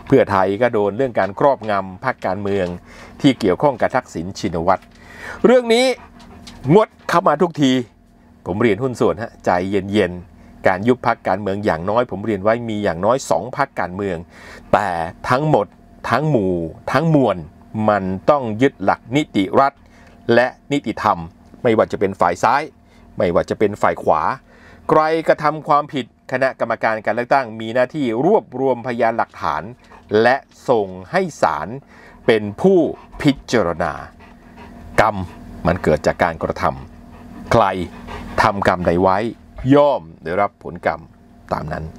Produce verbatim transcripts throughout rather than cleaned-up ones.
เพื่อไทยก็โดนเรื่องการครอบงำพรรคการเมืองที่เกี่ยวข้องกับทักษิณชินวัตรเรื่องนี้งดเข้ามาทุกทีผมเรียนหุ้นส่วนฮะใจเย็นๆการยุบพรรคการเมืองอย่างน้อยผมเรียนไว้มีอย่างน้อยสองพรรคการเมืองแต่ทั้งหมดทั้งหมู่ทั้งมวลมันต้องยึดหลักนิติรัฐและนิติธรรมไม่ว่าจะเป็นฝ่ายซ้ายไม่ว่าจะเป็นฝ่ายขวาใครกระทำความผิดคณะกรรมการการเลือกตั้งมีหน้าที่รวบรวมพยานหลักฐานและส่งให้ศาลเป็นผู้พิจารณากรรมมันเกิดจากการกระทำใครทำกรรมใดไว้ย่อมได้รับผลกรรมตามนั้น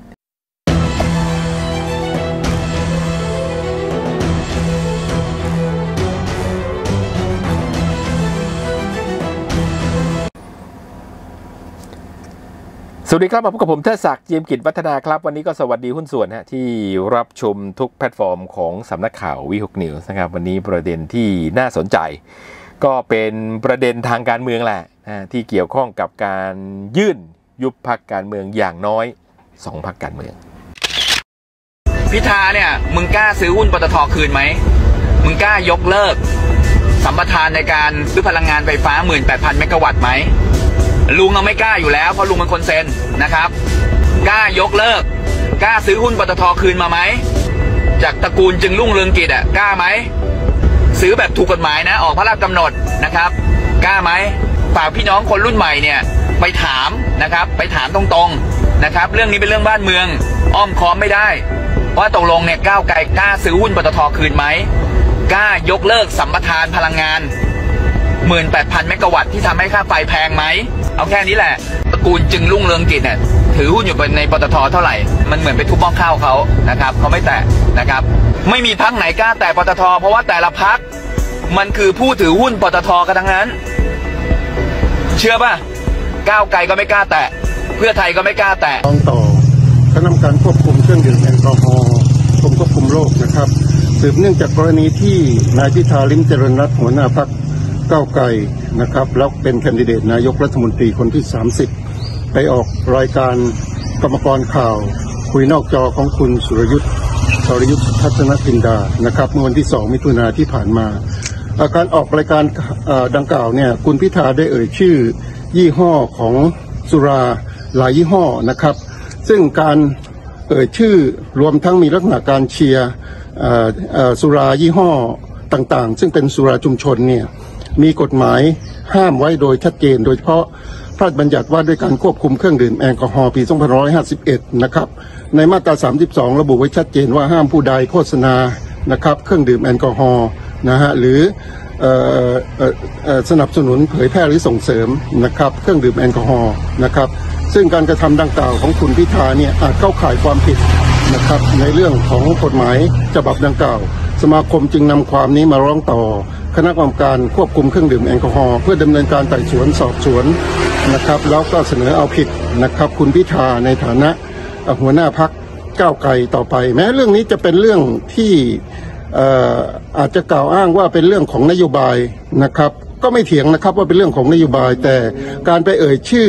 สวัสดีครับมาพบกับผมเทิดศักดิ์ เจียมกิจวัฒนาครับวันนี้ก็สวัสดีหุ้นส่วนฮะที่รับชมทุกแพลตฟอร์มของสำนักข่าววีหกนิวส์นะครับวันนี้ประเด็นที่น่าสนใจก็เป็นประเด็นทางการเมืองแหละที่เกี่ยวข้องกับการยื่นยุบพรรคการเมืองอย่างน้อยสองพรรคการเมืองพิธาเนี่ยมึงกล้าซื้อหุ้นปตท.คืนไหมมึงกล้ายกเลิกสัมปทานในการซื้อพลังงานไฟฟ้า หนึ่งหมื่นแปดพัน เมกะวัตต์ไหมลุงเราไม่กล้าอยู่แล้วเพราะลุงเป็นคนเซ็นนะครับกล้ายกเลิกกล้าซื้อหุ้นปตท.คืนมาไหมจากตระกูลจึงรุ่งเรืองกิจอ่ะกล้าไหมซื้อแบบถูกกฎหมายนะออกพระราชกำหนดนะครับกล้าไหมฝากพี่น้องคนรุ่นใหม่เนี่ยไปถามนะครับไปถามตรงๆนะครับเรื่องนี้เป็นเรื่องบ้านเมืองอ้อมค้อมไม่ได้ว่าตกลงเนี่ยก้าวไกลกล้าซื้อหุ้นปตท.คืนไหมกล้ายกเลิกสัมปทานพลังงาน หนึ่งหมื่นแปดพัน เมกะวัตต์ที่ทำให้ค่าไฟแพงไหมเอาแค่นี้แหละตระกูลจึงรุ่งเรืองกิจเนี่ยถือหุ้นอยู่ในปตท.เท่าไหร่มันเหมือนไปทุบหม้อข้าวเขานะครับเขาไม่แตะนะครับไม่มีพรรคไหนกล้าแตะปตท.เพราะว่าแต่ละพรรคมันคือผู้ถือหุ้นปตท.กันทั้งนั้นเชื่อป่ะก้าวไกลก็ไม่กล้าแตะเพื่อไทยก็ไม่กล้าแตะรองต่อคณะกรรมการควบคุมเครื่องดื่มแอลกอฮอล์กรมควบคุมโรคนะครับสืบเนื่องจากกรณีที่นายพิธาลิ้มเจริญรัตน์หัวหน้าพรรคก้าวไกลนะครับแล้วเป็นแคนดิเดตนายกรัฐมนตรีคนที่สามสิบไปออกรายการกรรมกรข่าวคุยนอกจอของคุณสุรยุทธ์สรยุทธทัศนจินดานะครับเมื่อวันที่สองมิถุนายนที่ผ่านมาการออกรายการดังกล่าวเนี่ยคุณพิธาได้เอ่ยชื่อยี่ห้อของสุราหลายยี่ห้อนะครับซึ่งการเอ่ยชื่อรวมทั้งมีลักษณะการเชียร์สุรายี่ห้อต่างๆซึ่งเป็นสุราชุมชนเนี่ยมีกฎหมายห้ามไว้โดยชัดเจนโดยเฉพาะพระราชบัญญัติว่าด้วยการควบคุมเครื่องดื่มแอลกอฮอล์ปีสองพันห้าร้อยห้าสิบเอ็ดนะครับในมาตราสามสิบสองระบุไว้ชัดเจนว่าห้ามผู้ใดโฆษณานะครับเครื่องดื่มแอลกอฮอล์นะฮะหรือสนับสนุนเผยแพร่หรือส่งเสริมนะครับเครื่องดื่มแอลกอฮอล์นะครับซึ่งการกระทำดังกล่าวของคุณพิธาเนี่ยอาจเข้าข่ายความผิดนะครับในเรื่องของกฎหมายฉบับดังกล่าวสมาคมจึงนำความนี้มาร้องต่อคณะกรรมการควบคุมเครื่องดื่มแอลกอฮอล์เพื่อดำเนินการไต่สวนสอบสวนนะครับแล้วก็เสนอเอาผิดนะครับคุณพิธาในฐานะหัวหน้าพรรคก้าวไกลต่อไปแม้เรื่องนี้จะเป็นเรื่องที่อาจจะกล่าวอ้างว่าเป็นเรื่องของนโยบายนะครับก็ไม่เถียงนะครับว่าเป็นเรื่องของนโยบายแต่การไปเอ่ยชื่อ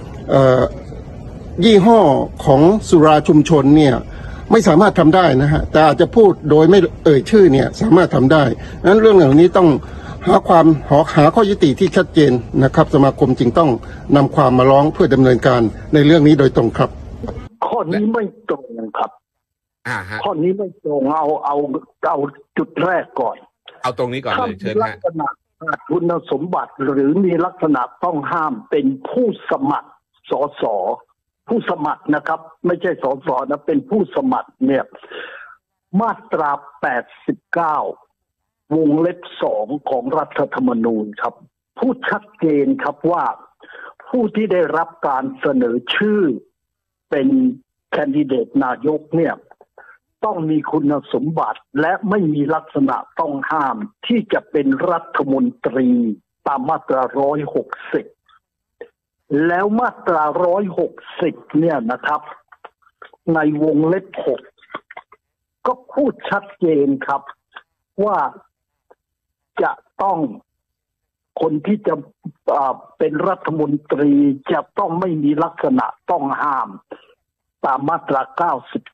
ยี่ห้อของสุราชุมชนเนี่ยไม่สามารถทำได้นะฮะแต่อาจจะพูดโดยไม่เอ่ยชื่อเนี่ยสามารถทำได้นั้นเรื่องเหล่านี้ต้องหาความหาหาข้อยุติที่ชัดเจนนะครับสมาคมจึงต้องนำความมาร้องเพื่อดำเนินการในเรื่องนี้โดยตรงครับข้อนี้ไม่ตรงครับข้อนี้ไม่ตรงเอาเอาเอาจุดแรกก่อนเอาตรงนี้ก่อนเลยเชิญฮะลักษณะขาดคุณสมบัติหรือมีลักษณะต้องห้ามเป็นผู้สมัครสสผู้สมัครนะครับไม่ใช่สสนะเป็นผู้สมัครเนี่ยมาตราแปดสิบเก้าวงเล็บสองของรัฐธรรมนูญครับพูดชัดเจนครับว่าผู้ที่ได้รับการเสนอชื่อเป็นแคนดิเดตนายกเนี่ยต้องมีคุณสมบัติและไม่มีลักษณะต้องห้ามที่จะเป็นรัฐมนตรีตามมาตราหนึ่งร้อยหกสิบแล้วมาตราหนึ่งร้อยหกสิบเนี่ยนะครับในวงเล็บหกก็พูดชัดเจนครับว่าจะต้องคนที่จะเป็นรัฐมนตรีจะต้องไม่มีลักษณะต้องห้ามตามมาตราเก้าสิบแปด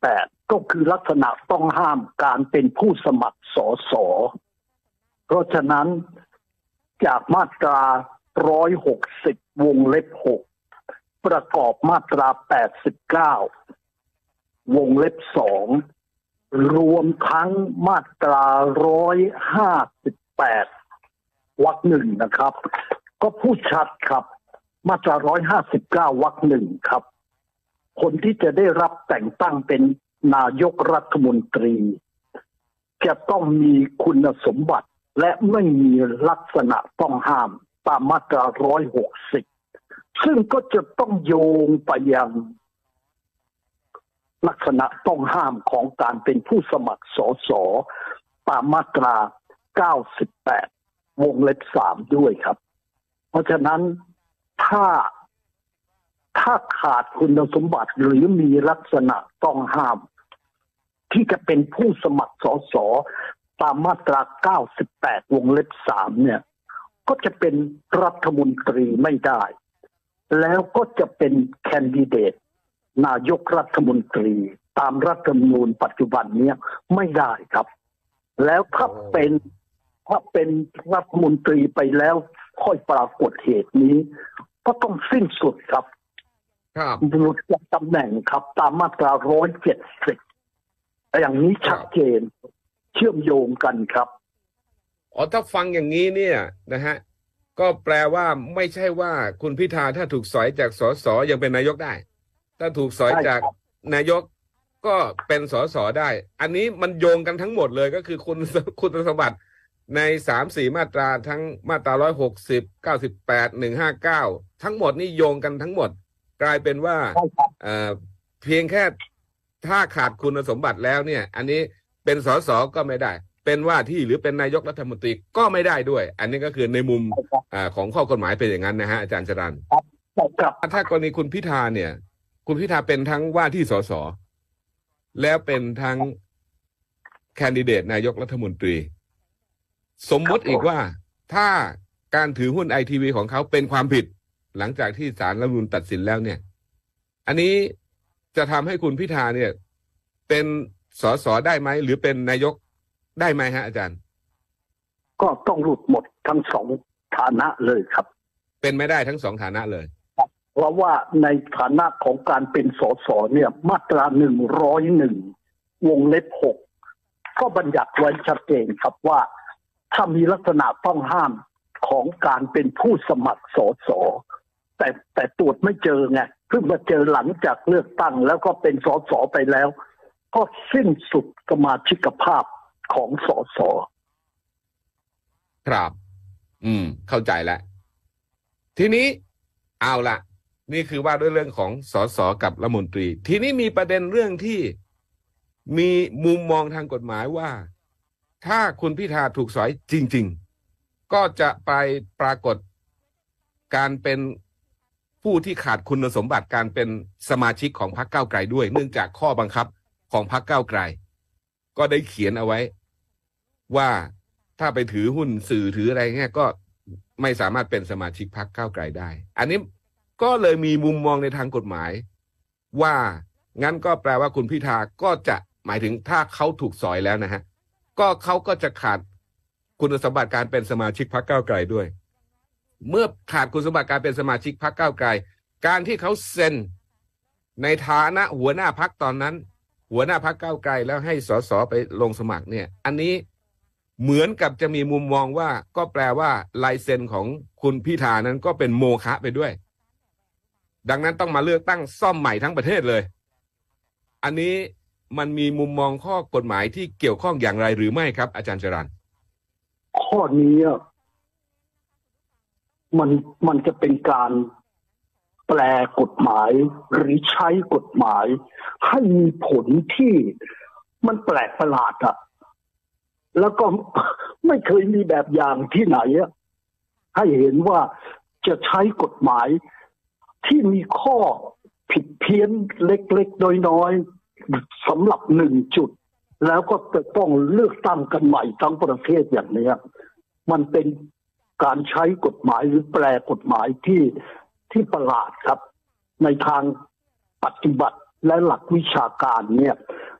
ก็คือลักษณะต้องห้ามการเป็นผู้สมัครสสเพราะฉะนั้นจากมาตราหนึ่งร้อยหกสิบวงเล็บหกประกอบมาตราแปดสิบเก้าวงเล็บสองรวมทั้งมาตราหนึ่งร้อยห้าสิบแปดวรรคหนึ่งนะครับก็พูดชัดครับมาตราหนึ่งร้อยห้าสิบเก้าวรรคหนึ่งครับคนที่จะได้รับแต่งตั้งเป็นนายกรัฐมนตรีจะต้องมีคุณสมบัติและไม่มีลักษณะต้องห้ามตามมาตราหนึ่งร้อยหกสิบซึ่งก็จะต้องโยงไปยังลักษณะต้องห้ามของการเป็นผู้สมัครสสตามมาตราเก้าสิบแปดวงเล็บสามด้วยครับเพราะฉะนั้นถ้าถ้าขาดคุณสมบัติหรือมีลักษณะต้องห้ามที่จะเป็นผู้สมัครสสตามมาตราเก้าสิบแปดวงเล็บสามเนี่ยก็จะเป็นรัฐมนตรีไม่ได้แล้วก็จะเป็นแคนดิเดตนายกรัฐมนตรีตามรัฐธรรมนูญปัจจุบันนี้ไม่ได้ครับแล้วถ้าเป็นถ้าเป็นรัฐมนตรีไปแล้วค่อยปรากฏเหตุนี้ก็ต้องสิ้นสุดครับหลุดจากตำแหน่งครับตามมาตราหนึ่งร้อยเจ็ดสิบอย่างนี้ชัดเจนเชื่อมโยงกันครับอ๋อถ้าฟังอย่างนี้เนี่ยนะฮะก็แปลว่าไม่ใช่ว่าคุณพิธาถ้าถูกสอยจากสสยังเป็นนายกได้ถ้าถูกสอยจากนายกก็เป็นสสได้ อันนี้มันโยงกันทั้งหมดเลยก็คือคุณคุณสมบัติในสามสี่มาตราทั้งมาตราหนึ่งร้อยหกสิบ เก้าสิบแปด หนึ่งห้าเก้าทั้งหมดนี่โยงกันทั้งหมดกลายเป็นว่าเอ่อเพียงแค่ถ้าขาดคุณสมบัติแล้วเนี่ยอันนี้เป็นสสก็ไม่ได้เป็นว่าที่หรือเป็นนายกรัฐมนตรีก็ไม่ได้ด้วยอันนี้ก็คือในมุมอ่าของข้อกฎหมายเป็นอย่างนั้นนะฮะอาจารย์จรัญถ้ากรณีคุณพิธาเนี่ยคุณพิธาเป็นทั้งว่าที่สสแล้วเป็นทั้งแคนดิเดตนายกรัฐมนตรีสมมติอีกว่าถ้าการถือหุ้นไอทีวีของเขาเป็นความผิดหลังจากที่ศาลรัฐธรรมนูญตัดสินแล้วเนี่ยอันนี้จะทำให้คุณพิธาเนี่ยเป็นสสได้ไหมหรือเป็นนายกได้ไหมฮะอาจารย์ก็ต้องหลุดหมดทั้งสองฐานะเลยครับเป็นไม่ได้ทั้งสองฐานะเลยเพราะว่าในฐานะของการเป็นสสเนี่ยมาตราหนึ่งร้อยหนึ่งวงเล็บหกก็บัญญัติไว้ชัดเจนครับว่าถ้ามีลักษณะต้องห้ามของการเป็นผู้สมัครสสแต่แต่ตรวจไม่เจอไงเพิ่งมาเจอหลังจากเลือกตั้งแล้วก็เป็นสสไปแล้วก็สิ้นสุดสมาชิกภาพของสสครับอืมเข้าใจแล้วทีนี้เอาละนี่คือว่าด้วยเรื่องของสสกับรัฐมนตรีทีนี้มีประเด็นเรื่องที่มีมุมมองทางกฎหมายว่าถ้าคุณพิธาถูกสอยจริงๆก็จะไปปรากฏการเป็นผู้ที่ขาดคุณสมบัติการเป็นสมาชิกของพรรคก้าวไกลด้วยเนื่องจากข้อบังคับของพรรคก้าวไกลก็ได้เขียนเอาไว้ว่าถ้าไปถือหุ้นสื่อถืออะไรเงี้ยก็ไม่สามารถเป็นสมาชิกพรรคก้าวไกลได้อันนี้ก็เลยมีมุมมองในทางกฎหมายว่างั้นก็แปลว่าคุณพิธาก็จะหมายถึงถ้าเขาถูกสอยแล้วนะฮะก็เขาก็จะขาดคุณสมบัติการเป็นสมาชิกพรรคก้าวไกลด้วยเมื่อขาดคุณสมบัติการเป็นสมาชิกพรรคก้าวไกลการที่เขาเซ็นในฐานะหัวหน้าพรรคตอนนั้นหัวหน้าพรรคก้าวไกลแล้วให้สสไปลงสมัครเนี่ยอันนี้เหมือนกับจะมีมุมมองว่าก็แปลว่าลายเซ็นของคุณพิธานั้นก็เป็นโมฆะไปด้วยดังนั้นต้องมาเลือกตั้งซ่อมใหม่ทั้งประเทศเลยอันนี้มันมีมุมมองข้อกฎหมายที่เกี่ยวข้องอย่างไรหรือไม่ครับอาจารย์จรัญข้อนี้มันมันจะเป็นการแปลกฎหมายหรือใช้กฎหมายให้มีผลที่มันแปลกประหลาดอะแล้วก็ไม่เคยมีแบบอย่างที่ไหนอะให้เห็นว่าจะใช้กฎหมายที่มีข้อผิดเพี้ยนเล็กๆน้อยๆสำหรับหนึ่งจุดแล้วก็จะต้องเลือกตั้งกันใหม่ทั้งประเทศอย่างนี้มันเป็นการใช้กฎหมายหรือแปลกฎหมายที่ที่ประหลาดครับในทางปฏิบัติและหลักวิชาการเนี่ย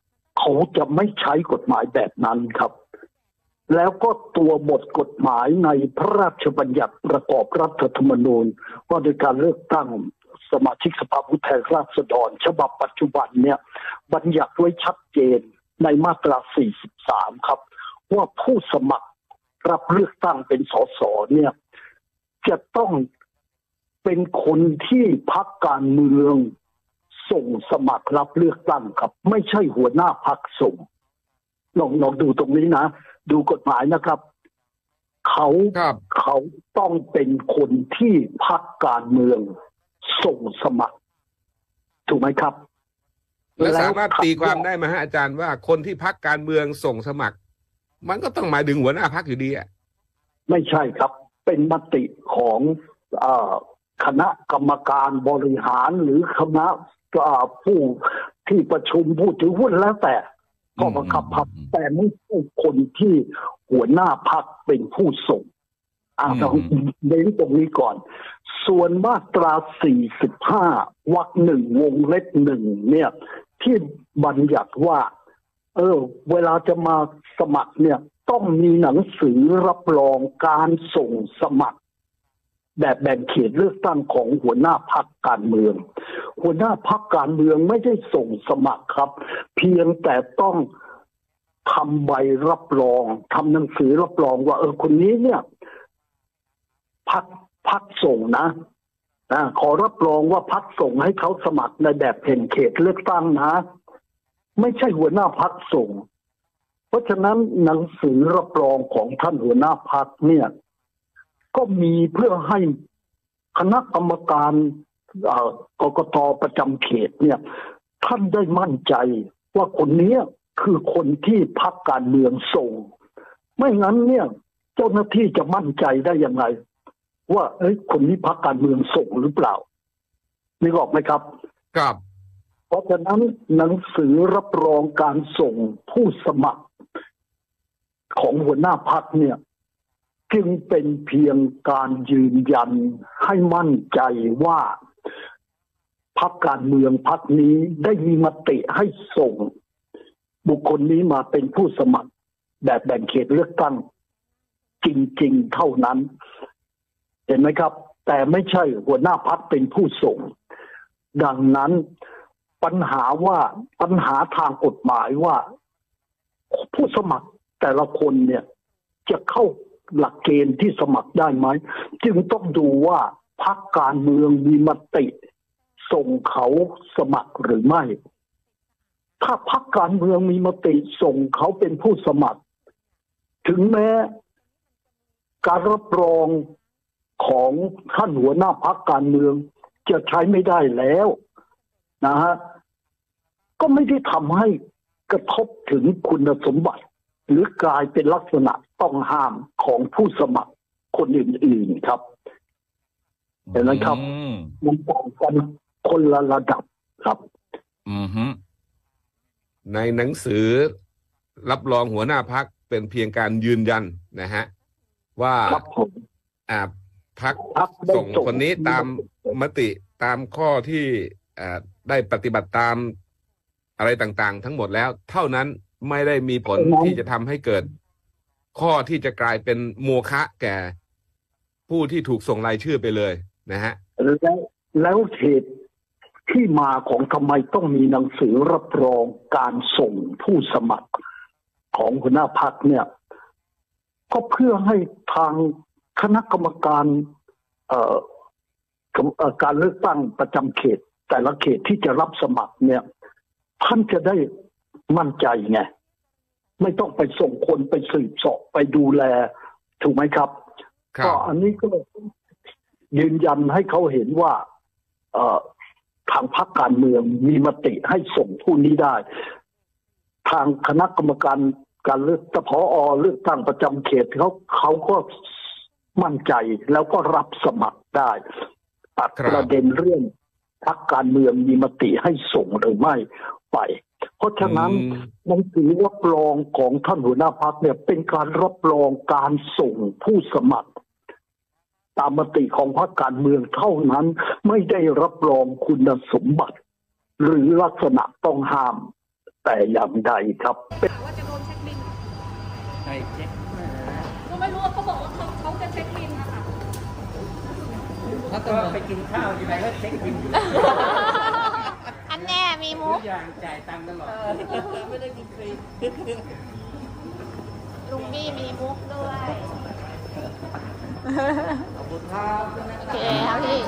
เขาจะไม่ใช้กฎหมายแบบนั้นครับแล้วก็ตัวบทกฎหมายในพระราชบัญญัติประกอบรัฐธรรมนูญว่าโดยการเลือกตั้งสมาชิกสภาผู้แทนราษฎรฉบับปัจจุบันเนี่ยบัญญัติไว้ชัดเจนในมาตราสี่สิบสามครับว่าผู้สมัครรับเลือกตั้งเป็นสสเนี่ยจะต้องเป็นคนที่พรรคการเมืองส่งสมัครรับเลือกตั้งครับไม่ใช่หัวหน้าพรรคส่งลองลองดูตรงนี้นะดูกฎหมายนะครับเขาเขาต้องเป็นคนที่พรรคการเมืองส่งสมัครถูกไหมครับแล้วสามารถตีความได้ไหมฮะอาจารย์ว่าคนที่พรรคการเมืองส่งสมัครมันก็ต้องหมายถึงหัวหน้าพรรคอยู่ดีอ่ะไม่ใช่ครับเป็นมติของเอ่อคณะกรรมการบริหารหรือคณะผู้ที่ประชุมผู้ถือหุ้นแล้วแต่ข้อบังคับพรรคแต่ไม่ใช่คนที่หัวหน้าพรรคเป็นผู้ส่งอ่าต้องเน้นตรงนี้ก่อนส่วนมาตราสี่สิบห้าวรรคหนึ่งวงเล็บหนึ่งเนี่ยที่บัญญัติว่าเออเวลาจะมาสมัครเนี่ยต้องมีหนังสือรับรองการส่งสมัครแบบแบ่งเขตเลือกตั้งของหัวหน้าพรรคการเมืองหัวหน้าพรรคการเมืองไม่ได้ส่งสมัครครับเพียงแต่ต้องทำใบรับรองทำหนังสือรับรองว่าเออคนนี้เนี่ยพรรคพรรคส่งนะนะขอรับรองว่าพรรคส่งให้เขาสมัครในแบบแบ่งเขตเลือกตั้งนะไม่ใช่หัวหน้าพรรคส่งเพราะฉะนั้นหนังสือรับรองของท่านหัวหน้าพรรคเนี่ยก็มีเพื่อให้คณะกรรมการกกต.ประจำเขตเนี่ยท่านได้มั่นใจว่าคนนี้คือคนที่พรรคการเมืองส่งไม่งั้นเนี่ยเจ้าหน้าที่จะมั่นใจได้ยังไงว่าเอ้ยคนนี้พรรคการเมืองส่งหรือเปล่านึกออกไหมครับครับเพราะฉะนั้นหนังสือรับรองการส่งผู้สมัครของหัวหน้าพรรคเนี่ยจึงเป็นเพียงการยืนยันให้มั่นใจว่าพรรคการเมืองพรรคนี้ได้มีมติให้ส่งบุคคลนี้มาเป็นผู้สมัครแบบแบ่งเขตเลือกตั้งจริงๆเท่านั้นเห็นไหมครับแต่ไม่ใช่หัวหน้าพรรคเป็นผู้ส่งดังนั้นปัญหาว่าปัญหาทางกฎหมายว่าผู้สมัครแต่ละคนเนี่ยจะเข้าหลักเกณฑ์ที่สมัครได้ไหมจึงต้องดูว่าพรรคการเมืองมีมติส่งเขาสมัครหรือไม่ถ้าพรรคการเมืองมีมติส่งเขาเป็นผู้สมัครถึงแม้การรับรองของท่านหัวหน้าพรรคการเมืองจะใช้ไม่ได้แล้วนะฮะก็ไม่ได้ทำให้กระทบถึงคุณสมบัติหรือกลายเป็นลักษณะต้องห้ามของผู้สมัครคนอื่นๆครับเห็นไหมครับมันต่างกันคนละระดับครับอือฮึในหนังสือรับรองหัวหน้าพรรคเป็นเพียงการยืนยันนะฮะว่าอ่าพรรคส่งคนนี้ตามมติตามข้อที่อ่าได้ปฏิบัติตามอะไรต่างๆทั้งหมดแล้วเท่านั้นไม่ได้มีผลที่จะทำให้เกิดข้อที่จะกลายเป็นโมฆะแก่ผู้ที่ถูกส่งรายชื่อไปเลยนะฮะแล้วแล้วเหตุที่มาของทำไมต้องมีหนังสือรับรองการส่งผู้สมัครของหัวหน้าพรรคเนี่ยก็เพื่อให้ทางคณะกรรมการเอ่อการเลือกตั้งประจำเขตแต่ละเขตที่จะรับสมัครเนี่ยท่านจะได้มั่นใจไงไม่ต้องไปส่งคนไปสืบเสาะไปดูแลถูกไหมครับก็อันนี้ก็ยืนยันให้เขาเห็นว่าเอ่อทางพรรคการเมืองมีมติให้ส่งผู้นี้ได้ทางคณะกรรมการการเลือกตั้งผอ.เลือกตั้งประจำเขตเขาเขาก็มั่นใจแล้วก็รับสมัครได้ตัดประเด็นเรื่องพรรคการเมืองมีมติให้ส่งหรือไม่ไปเพราะฉะนั้นหนังสือรับรองของท่านหัวหน้าพรรคเนี่ยเป็นการรับรองการส่งผู้สมัครตามมติของพรรคการเมืองเท่านั้นไม่ได้รับรองคุณสมบัติหรือลักษณะต้องห้ามแต่อย่างใดครับว่าจะโดนเช็คบินใครเช็คก็ไม่รู้ว่าเขาบอกว่าเขาเขาจะเช็คบินนะคะเขาต้องไปกินข้าวอยู่ไหนก็เช็คบินอยู่อันแน่มีมุทุกกอย่างจ่ายตังค์ตลอดไม่ได้กินฟรีลุงบี้มีมุกด้วยขอบคุณครับโอเคครับพี่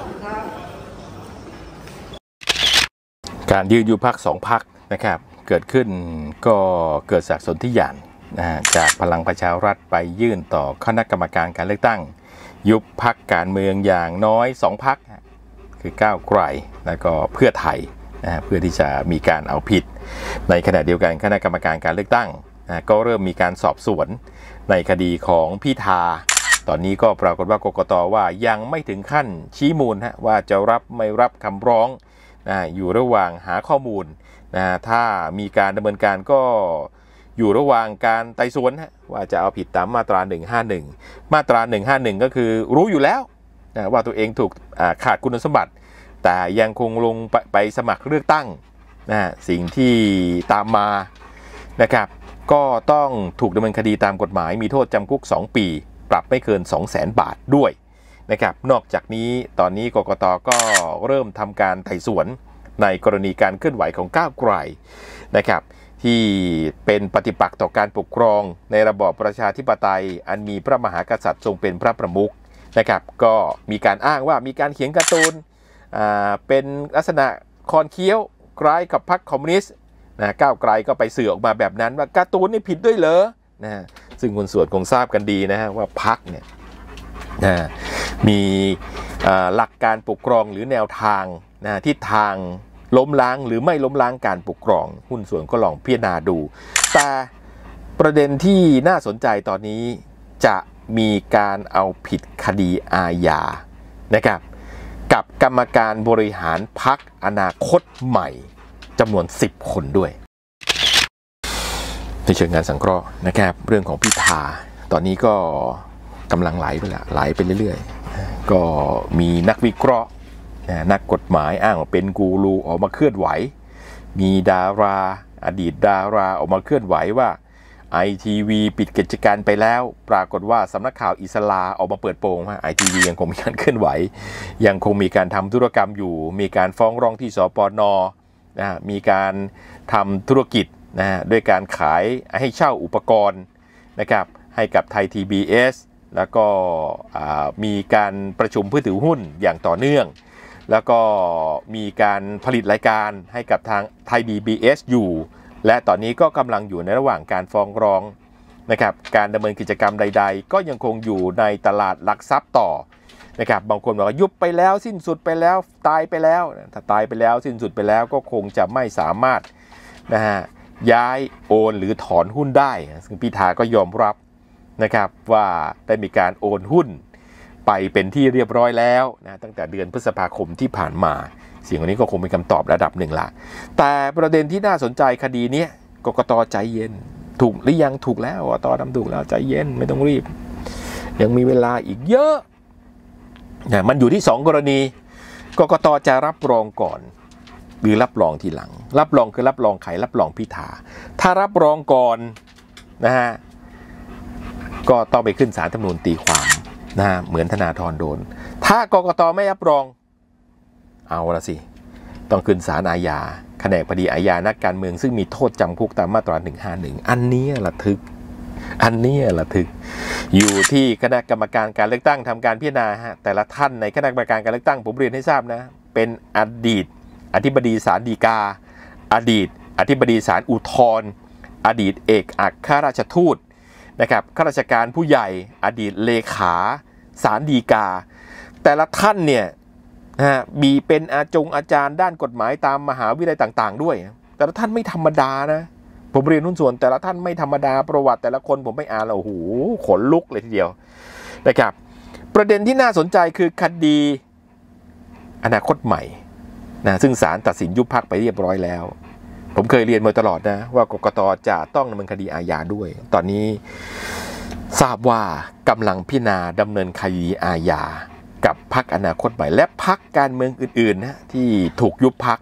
การยืนอยู่พักสองพักนะครับเกิดขึ้นก็เกิดจากสนธิญาณนะฮะจากพลังประชารัฐไปยื่นต่อคณะกรรมการการเลือกตั้งยุบพักการเมืองอย่างน้อยสองพักคือก้าวไกลและก็เพื่อไทยนะฮะเพื่อที่จะมีการเอาผิดในขณะเดียวกันคณะกรรมการการเลือกตั้งนะก็เริ่มมีการสอบสวนในคดีของพิธาตอนนี้ก็ปรากฏว่ากกต.ว่ายังไม่ถึงขั้นชี้มูลฮะว่าจะรับไม่รับคำร้องนะอยู่ระหว่างหาข้อมูลนะถ้ามีการดำเนินการก็อยู่ระหว่างการไต่สวนฮะว่าจะเอาผิดตามมาตราหนึ่งห้าหนึ่งมาตราหนึ่งห้าหนึ่งก็คือรู้อยู่แล้วนะว่าตัวเองถูกขาดคุณสมบัติแต่ยังคงลงไปไปสมัครเลือกตั้งนะสิ่งที่ตามมานะครับก็ต้องถูกดำเนินคดีตามกฎหมายมีโทษจำคุกสองปีปรับไม่เกิน สองแสน บาทด้วยนะครับนอกจากนี้ตอนนี้กกต.ก็เริ่มทำการไต่สวนในกรณีการเคลื่อนไหวของก้าวไกลนะครับที่เป็นปฏิปักษ์ต่อการปกครองในระบอบประชาธิปไตยอันมีพระมหากษัตริย์ทรงเป็นพระประมุขนะครับก็มีการอ้างว่ามีการเขียนการ์ตูนอ่าเป็นลักษณะคอนเคี้ยวคล้ายกับพรรคคอมมิวนิสต์นะก้าวไกลก็ไปสื่อออกมาแบบนั้นว่าการ์ตูนนี่ผิดด้วยเหรอนะซึ่งคนส่วนคงทราบกันดีนะฮะว่าพรรคเนี่ยนะมีหลักการปกครองหรือแนวทางนะทิศทางล้มล้างหรือไม่ล้มล้างการปกครองหุ้นส่วนก็ลองพิจารณาดูแต่ประเด็นที่น่าสนใจตอนนี้จะมีการเอาผิดคดีอาญานะครับกับกรรมการบริหารพรรคอนาคตใหม่จำนวนสิบคนด้วยในเชิงงานสังเคราะห์นะครับเรื่องของพิธาตอนนี้ก็กำลังไหลไปละไหลไปเรื่อยๆก็มีนักวิเคราะห์นักกฎหมายอ้างว่าเป็นกูรูออกมาเคลื่อนไหวมีดาราอดีตดาราออกมาเคลื่อนไหวว่า ไอ ที วี ปิดกิจการไปแล้วปรากฏว่าสำนักข่าวอิสลาออกมาเปิดโปงว่า ไอ ที วี ยังคงมีการเคลื่อนไหวยังคงมีการทำธุรกรรมอยู่มีการฟ้องร้องที่สปน.นะมีการทำธุรกิจนะด้วยการขายให้เช่าอุปกรณ์นะครับให้กับไทย ที บี เอส แล้วก็มีการประชุมเพื่อถือหุ้นอย่างต่อเนื่องแล้วก็มีการผลิตรายการให้กับทางไทย ดี บี เอส อยู่และตอนนี้ก็กำลังอยู่ในระหว่างการฟ้องร้องนะครับการดำเนินกิจกรรมใดๆก็ยังคงอยู่ในตลาดหลักทรัพย์ต่อนะครับบางคนบอกว่ายุบไปแล้วสิ้นสุดไปแล้วตายไปแล้วถ้าตายไปแล้วสิ้นสุดไปแล้วก็คงจะไม่สามารถนะฮะย้ายโอนหรือถอนหุ้นได้ซึ่งพิธาก็ยอมรับนะครับว่าได้มีการโอนหุ้นไปเป็นที่เรียบร้อยแล้วนะตั้งแต่เดือนพฤษภาคมที่ผ่านมาสิ่งนี้ก็คงเป็นคำตอบระดับหนึ่งละแต่ประเด็นที่น่าสนใจคดีนี้กกต.ใจเย็นถูกหรือยังถูกแล้วกกต.ทำถูกแล้วใจเย็นไม่ต้องรีบยังมีเวลาอีกเยอะนะมันอยู่ที่สองกรณีกกต.จะรับรองก่อนหรือรับรองทีหลังรับรองคือรับรองใครรับรองพิธาถ้ารับรองก่อนนะฮะก็ต้องไปขึ้นศาลรัฐธรรมนูญตีความนะฮะเหมือนธนาธรโดนถ้ากกต.ไม่รับรองเอาละสิต้องขึ้นศาลอาญาแผนกคดีอาญานักการเมืองซึ่งมีโทษจำคุกตามมาตราหนึ่งห้าหนึ่งอันนี้ระทึกอันนี้ระทึกอยู่ที่คณะกรรมการการเลือกตั้งทำการพิจารณาฮะแต่ละท่านในคณะกรรมการการเลือกตั้งผมเรียนให้ทราบนะเป็นอดีตอธิบดีศาลฎีกาอดีตอธิบดีศาลอุทธรณ์อดีตเอกอัครราชทูตนะครับข้าราชการผู้ใหญ่อดีตเลขาศาลฎีกาแต่ละท่านเนี่ยนะฮะมีเป็นอาจงอาจารย์ด้านกฎหมายตามมหาวิทยาลัยต่างๆด้วยแต่ละท่านไม่ธรรมดานะผมเรียนหุ้นส่วนแต่ละท่านไม่ธรรมดาประวัติแต่ละคนผมไม่อ่านแล้วโอ้โหขนลุกเลยทีเดียวนะครับประเด็นที่น่าสนใจคือคดีอนาคตใหม่นะซึ่งศาลตัดสินยุบพรรคไปเรียบร้อยแล้วผมเคยเรียนมาตลอดนะว่ากกต.จะต้องดำเนินคดีอาญาด้วยตอนนี้ทราบว่ากำลังพิจารณาดำเนินคดีอาญากับพรรคอนาคตใหม่และพรรคการเมืองอื่นๆนะที่ถูกยุบพรรค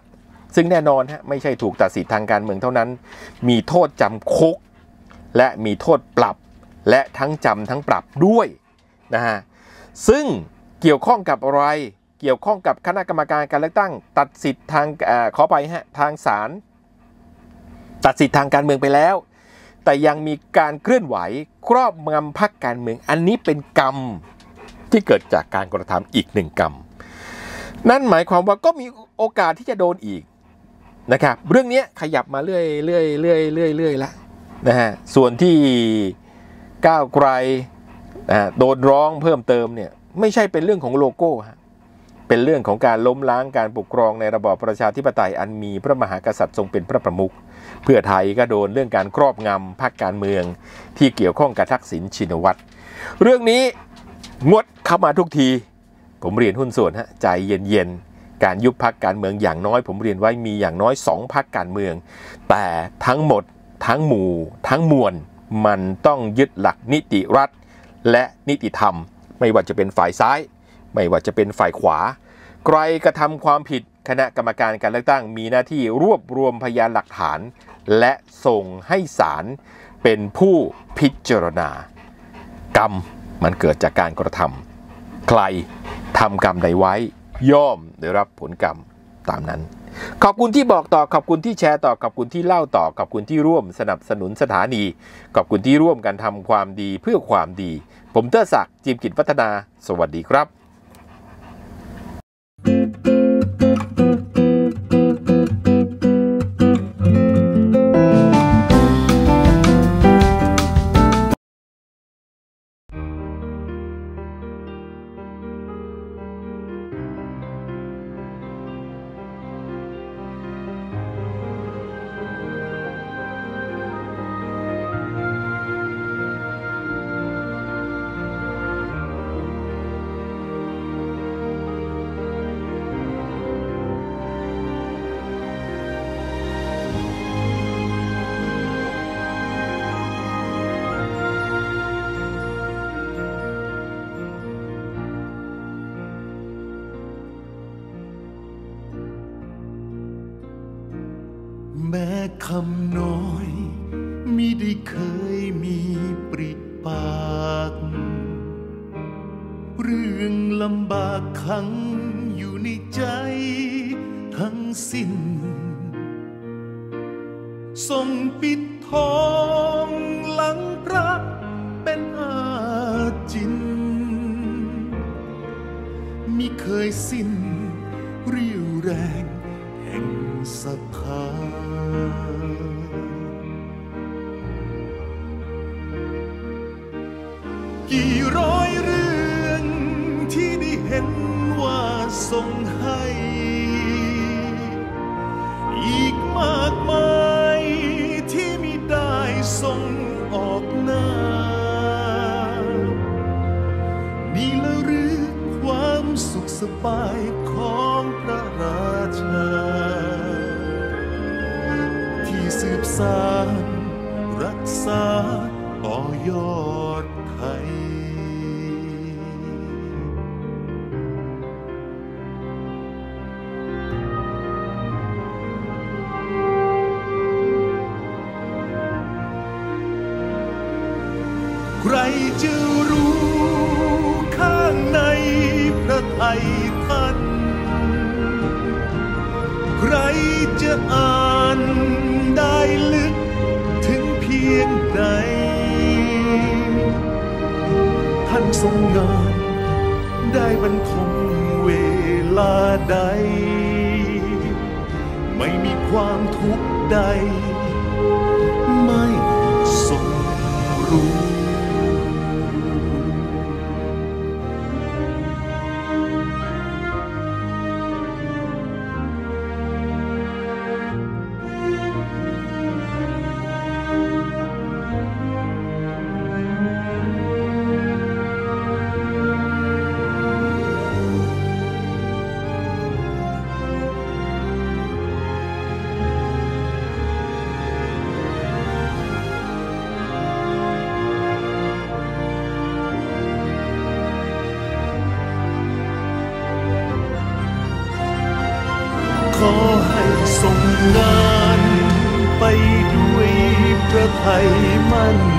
ซึ่งแน่นอนฮะไม่ใช่ถูกตัดสิทธิทางการเมืองเท่านั้นมีโทษจำคุกและมีโทษปรับและทั้งจำทั้งปรับด้วยนะฮะซึ่งเกี่ยวข้องกับอะไรเกี่ยวข้องกับคณะกรรมการการเลือกตั้งตัดสิทธิ์ทางเอ่อขอไปฮะทางศาลตัดสิทธิ์ทางการเมืองไปแล้วแต่ยังมีการเคลื่อนไหวครอบงำพรรคการเมืองอันนี้เป็นกรรมที่เกิดจากการกระทำอีกหนึ่งกรรมนั่นหมายความว่าก็มีโอกาสที่จะโดนอีกนะครับเรื่องนี้ขยับมาเรื่อยเรื่อยเรื่อยเรื่อยเรื่อยแล้วนะฮะส่วนที่ก้าวไกลโดนร้องเพิ่มเติมเนี่ยไม่ใช่เป็นเรื่องของโลโก้ฮะเป็นเรื่องของการล้มล้างการปกครองในระบอบประชาธิปไตยอันมีพระมหากษัตริย์ทรงเป็นพระประมุขเพื่อไทยก็โดนเรื่องการครอบงำพรรคการเมืองที่เกี่ยวข้องกับทักษิณชินวัตรเรื่องนี้งดเข้ามาทุกทีผมเรียนหุ้นส่วนฮะใจเย็นๆการยุบพรรคการเมืองอย่างน้อยผมเรียนไว้มีอย่างน้อยสองพรรคการเมืองแต่ทั้งหมดทั้งหมู่ทั้งมวลมันต้องยึดหลักนิติรัฐและนิติธรรมไม่ว่าจะเป็นฝ่ายซ้ายไม่ว่าจะเป็นฝ่ายขวาใครกระทำความผิดคณะกรรมการการเลือกตั้งมีหน้าที่รวบรวมพยานหลักฐานและส่งให้ศาลเป็นผู้พิจารณากรรมมันเกิดจากการกระทำใครทำกรรมใดไว้ย่อมได้รับผลกรรมตามนั้นขอบคุณที่บอกต่อขอบคุณที่แชร์ต่อขอบคุณที่เล่าต่อขอบคุณที่ร่วมสนับสนุนสถานีขอบคุณที่ร่วมกันทำความดีเพื่อความดีผมเตอร์ศักดิ์จิมกิจวัฒนาสวัสดีครับแม้คำน้อยมิได้เคยมีปริปากเรื่องลำบากขังอยู่ในใจทั้งสิ้นทรงปิดทองหลังพระเป็นอาจินมิเคยสิ้นเรี่ยวแรงแห่งศรัทธากี่ร้อยเรื่องที่ได้เห็นว่าทรงให้อีกมากมายที่มิได้ทรงออกหน้านี่ละหรือความสุขสบายของพระราชาที่สืบสานรักษาต่อยอดไทยใครจะรู้ข้างในพระทัยท่านใครจะอ่านได้ลึกถึงเพียงใดท่านทรงงานได้บรรทมเวลาใดไม่มีความทุกข์ใดไม่ทรงรู้ส่งงานไปด้วยพระทัยมั่น